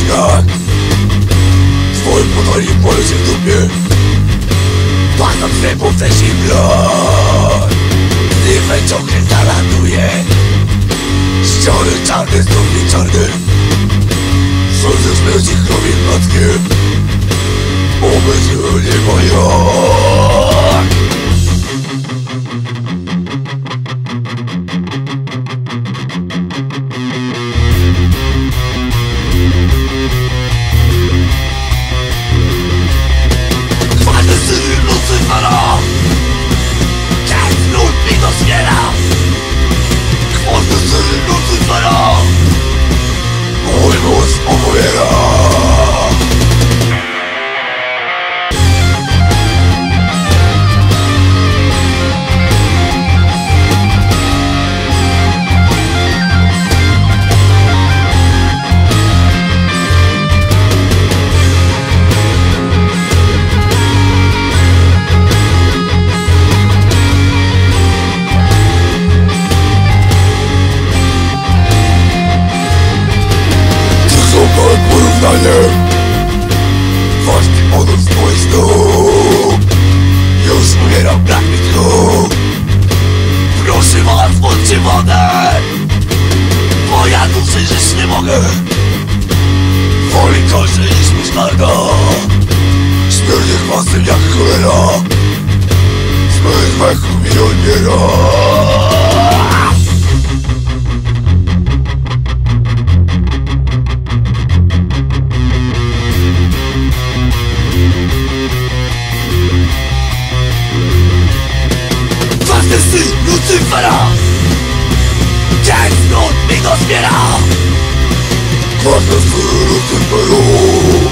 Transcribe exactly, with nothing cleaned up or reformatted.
śnieg. Twoim podwórkiem pole się w dupie. Płacą zębą ze zimno. Gdy węciągnie talatuje. Ściany czarne, zdrowie czarne. Słońce śmierci chromie matkiem. Obecnie nie moja. Lucyfera, jak lud mi dozbiera. Chwosty syn Lucyfera, mój mózg opowiera. Właśnie podróż z twoich stóp. Już umieram, brak mi tchu. Proszę was, włączcie wodę, bo ja tu przeżyć nie mogę. Woli kończy niż mi szmarga. Śmierdzie chwastem jak cholera. Zmysł wechu mi odbiera. Syn Lucyfera, jak lud mi dozbiera. Chwasty syn Lucyferu.